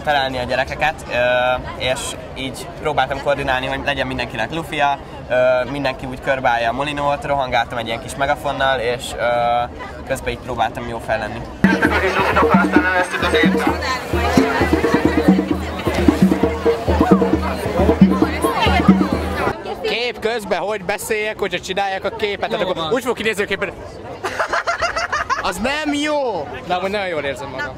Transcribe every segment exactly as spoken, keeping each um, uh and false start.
terelni a gyerekeket, és így próbáltam koordinálni, hogy legyen mindenkinek lufia, mindenki úgy körbálja a molinót, rohangáltam egy ilyen kis megafonnal, és közben így próbáltam jó fel lenni. Kép közben, hogy beszéljek, hogyha csinálják a képet, tehát akkor úgy fog kinézni a képen. Az nem jó! De amúgy nagyon jól érzem magam.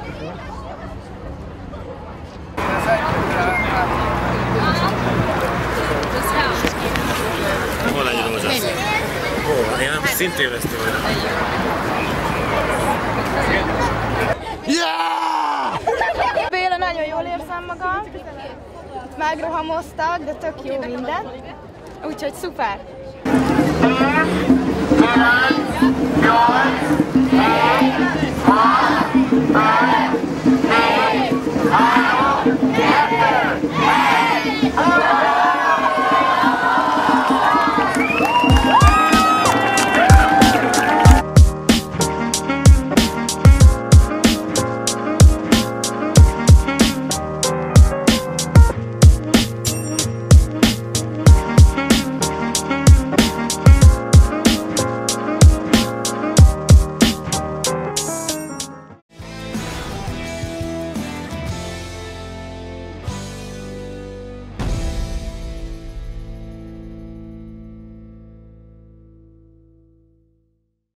Hol legyen rózsaszín? Hol? Én nem szintévesztő vagyok. Yeah! Béla, nagyon jól érzem magam. Megrohamoztak, de tök jó minden. Úgyhogy szuper!